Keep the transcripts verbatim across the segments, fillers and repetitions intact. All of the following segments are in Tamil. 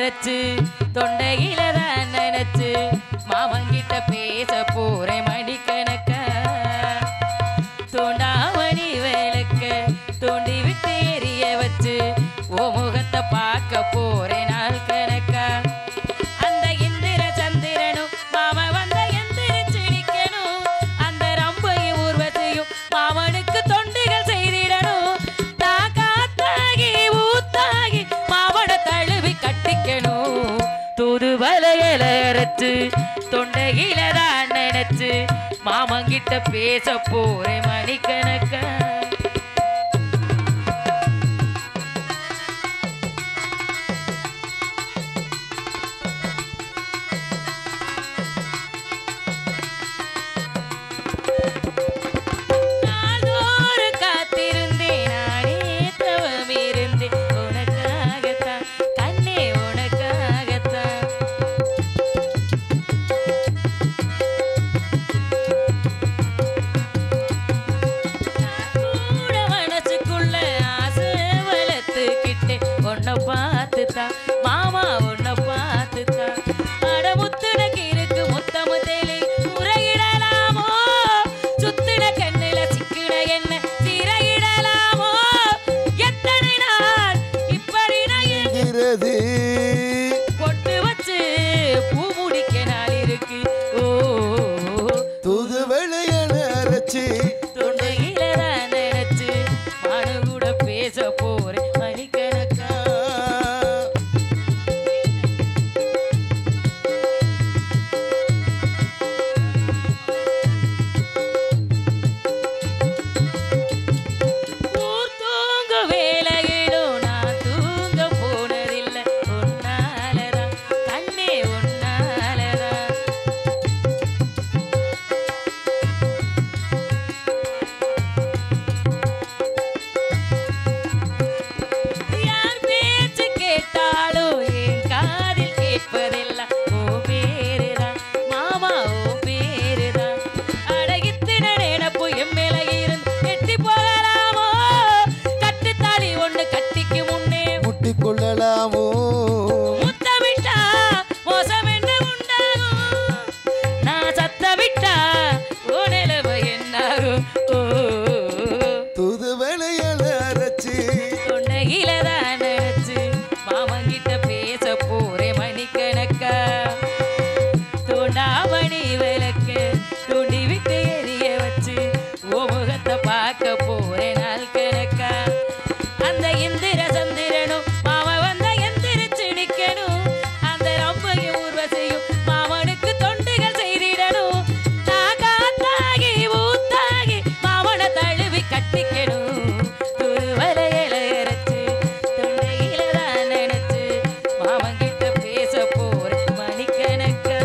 வச்சு தொண்டையில தான் நினைச்சு மாமங்கிட்ட பேச போறேன் மணிக்கணக்க தோண்டாமணி வேலைக்க தோண்டி விட்டு எரிய வச்சு ஓ முகத்தை பார்க்க போறேன் நாள் கணக்கா அந்த இந்திர சந்திரனும் மாம வந்த எந்திரிச்சு நிக்கணும் அந்த ரம்பையும் ஊர்வசையும் மாமனுக்கு தொண்டுகள் செய்திடணும் நான் காத்தாகி ஊத்தாகி மாமனை தழுவி கட்டிக்கணும் தூது வலையில அரைச்சு தொண்டையில தான் நினைச்சு மாமங்கிட்ட பேச போறேன் மணிக்கணக்கா மாமா உன்னை பார்த்துதா அடமுத்துனக்கு இருக்கு முத்தமு தேலி உரையிடலாமோ சுத்தின கண்ணுல சிக்கின என்ன சிறையிடலாமோ எத்தனை நாள் இப்படி நயங்கிறது பொட்டு வச்சு பூ முடிக்க நாள் இருக்கு ஓ தூது வெளையன அரைச்சு தொண்டையில தான் நினைச்சு மனு கூட பேச போறேன் மணிக்கணக்கா கொள்ளலாமோ முத்தமிட்டா மோசம் என்ன உண்டாகும் நான் சத்தமிட்டா ஓ நிலவ என்னாகும் ஓ தூது வேலையால அரைச்சு தொண்டையில தான் நினைச்சு மாமங்கிட்ட பேச போறேன் மணிக்கணக்கா தோண்டாமணி விளக்க தூண்டி விட்டு எரிய வச்சு ஓ முகத்தை பார்க்க போறேன் நாள் கணக்கா அந்த இந்திர சந்திரனும் மாம வந்த எந்திரிச்சு நிக்கணும் அந்த ரம்பையும் ஊர்வசையும் மாமனுக்கு தொண்டுகள் செய்திடணும் நான் காத்தாகி ஊத்தாகி மாமனை தழுவி கட்டிக்கணும் துருவலையில அரைச்சு தொண்டையில தான் நினைச்சு மாமங்கிட்ட பேச போறேன் மணிக்கணக்கா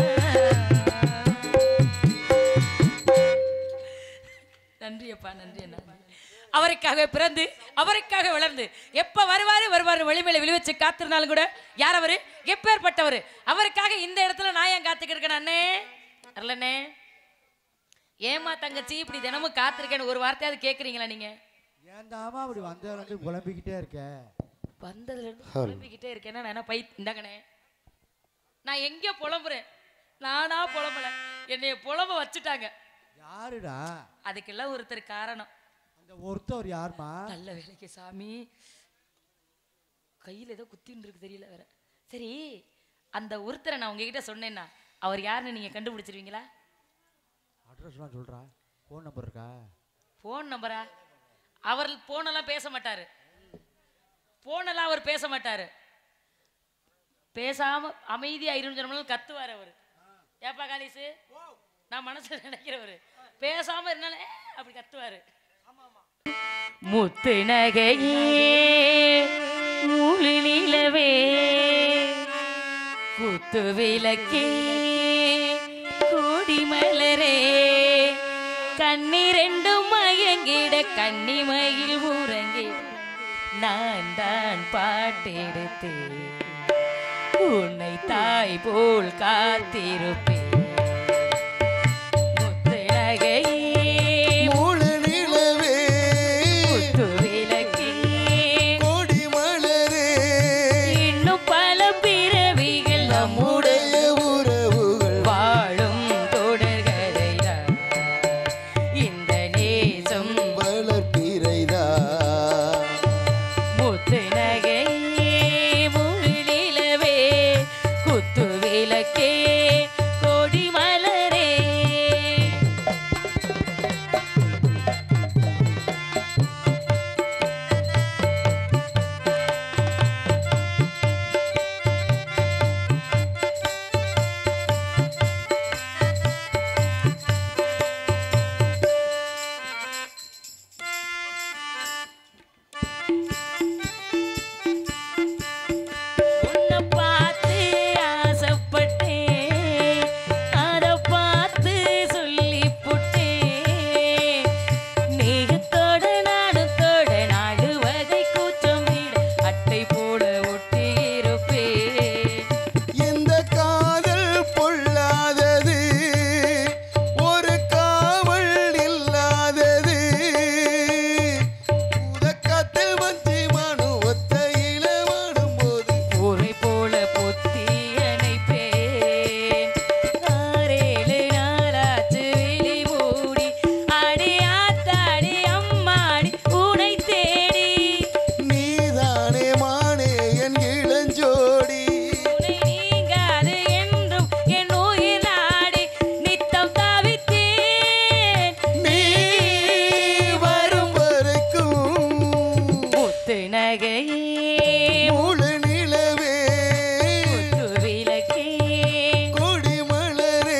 நன்றி அப்பா நன்றி அண்ணா அவருக்காக பிறந்து அவருக்காக வளர்ந்து எப்ப வருவாரு வருவாரு வழிமேல விழுவச்சு காத்திருந்தாலும் கூட யார் அவரு எப்பேற்பட்டவர் அவருக்காக இந்த இடத்துல நான் ஏன் காத்துக்கிட்டு இருக்கேன் அண்ணே வரலண்ணே ஏமா தங்கச்சி இப்படி தினமும் காத்திருக்கேன்னு ஒரு வார்த்தையாவது கேட்குறீங்களா நீங்க ஏன்டாமா அப்படி வந்ததுல இருந்து புலம்பிக்கிட்டே இருக்க வந்ததுல இருந்து புலம்பிக்கிட்டே இருக்கேன்னா நான் என்ன பை இந்தாங்கண்ணே நான் எங்கே புலம்புறேன் நானா புலம்பல என்னைய புலம்ப வச்சுட்டாங்க யாருடா அதுக்கெல்லாம் ஒருத்தர் காரணம் அந்த ஒருத்தர் யாருமா நல்ல வேலைக்கு சாமி கையில் ஏதோ குத்தின்னு இருக்கு தெரியல வேற சரி அந்த ஒருத்தரை நான் உங்ககிட்ட சொன்னேன்னா அவர் யாருன்னு நீங்க கண்டுபிடிச்சிருவீங்களா அட்ரஸ்லாம் சொல்றா ஃபோன் நம்பர் இருக்கா ஃபோன் நம்பரா அவர் போனெல்லாம் பேச மாட்டாரு போனெல்லாம் அவர் பேச மாட்டாரு பேசாம அமைதியா இருந்துச்சு கத்துவார் அவர் ஏப்பா காலிசு நான் மனசுல நினைக்கிறவர் பேசாம இருந்தாலே அப்படி கத்துவாரு முத்து நகையே மூலி நிலவே குத்து விளக்கே கோடி மலரே கண்ணிரண்டும் மயங்கிட கன்னிமயில் உறங்கி நான் தான் பாட்டெடுத்தேன் உன்னை தாய் போல் காத்திருப்பேன் பிறவி முழு நிலவே குத்து விளக்கே கொடி மலரே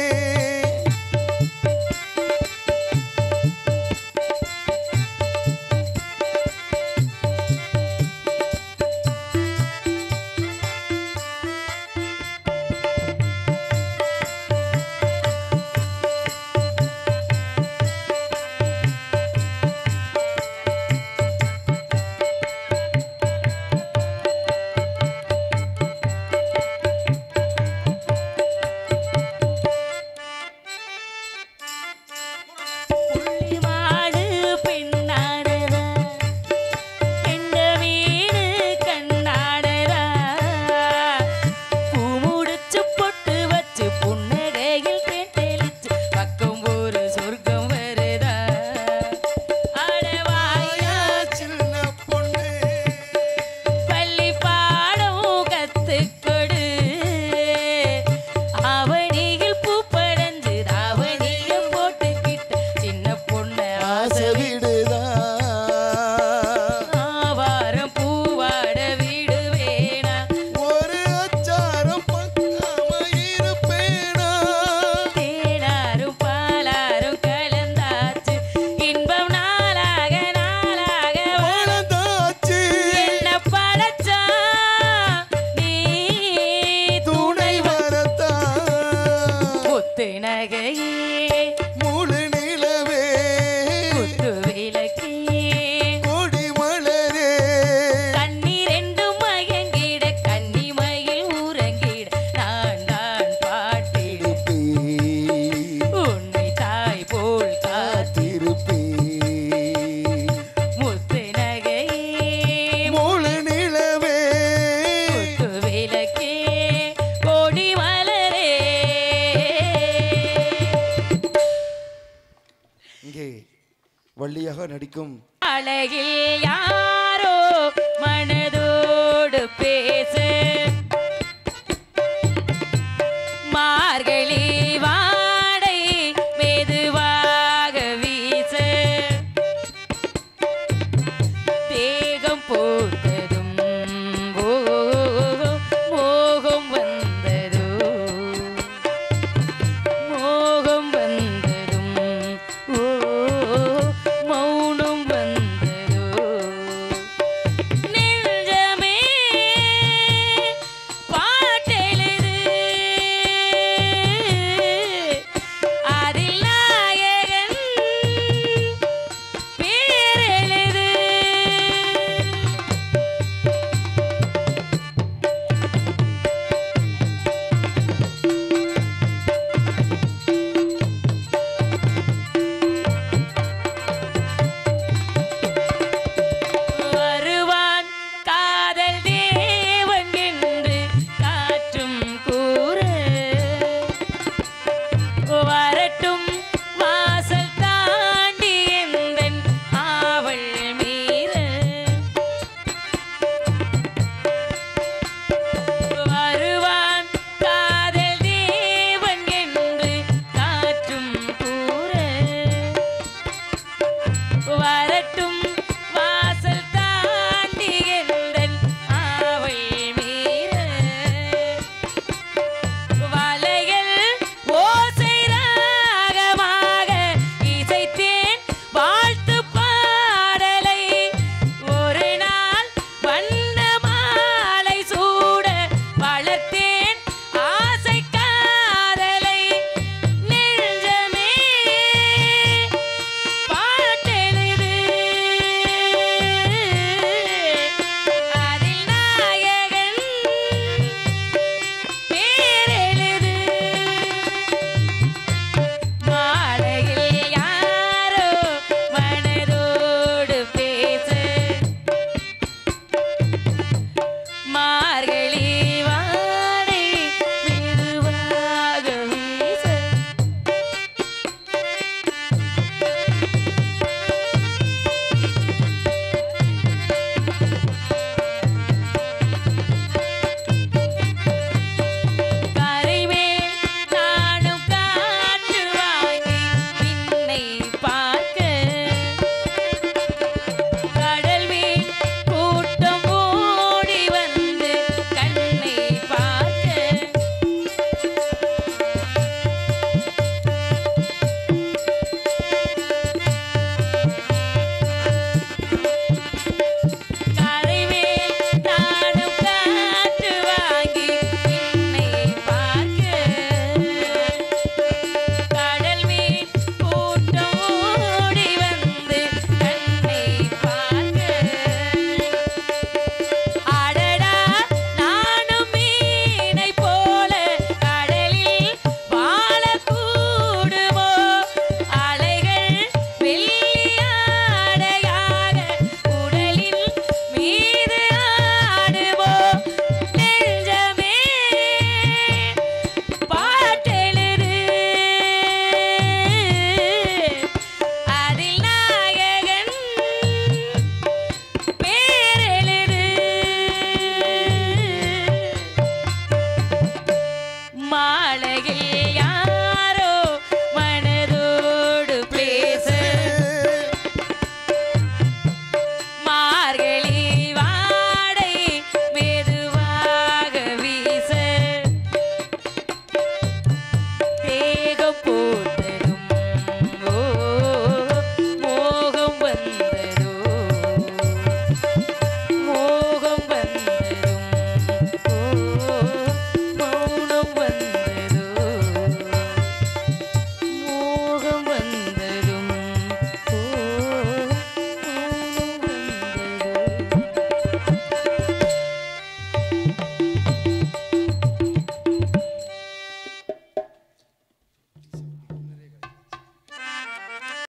புள்ளிமாடு பெண்ணாடதா கெண்ட வீடு கண்ணாடதா பூ முடிச்சு பொட்டு வச்சு புன்னகையில் தேன் தெளிச்சு பக்கம் ஒரு சொர்க்கம் வருதா அடவாயா சின்ன பொண்ணு பள்ளி பாடம் கத்துக்கொடு அவனியில் பூ படைஞ்சு தாவணிய போட்டுக்கிட்ட சின்ன பொண்ணு ஆசை விடுதா ஆவாரம் பூவாட வீடு வேணா ஒரு அச்சாரம் பக்காம இருப்பேனா தேனாரும் பாலாரும் கலந்தாச்சு இன்பம் நாளாக நாளாக வளர்ந்தாச்சு என்ன படைச்சா நீ துணை வரத்தா முத்து நகையே முழு நிலவே குத்து விளக்கே கொடி மலரே கண்ணீரெண்டும் மயங்கிட கன்னிமயில் ஊரங்கிட நான் தான் பாட்டிடு உன்னை தாய் போல் காத்து முத்து நகையே முழு நிலவே குத்து விளக்கே கொடி மலரே இங்கே வள்ளியாக நடிக்கும் அழகில் யாரோ மனதோடு பே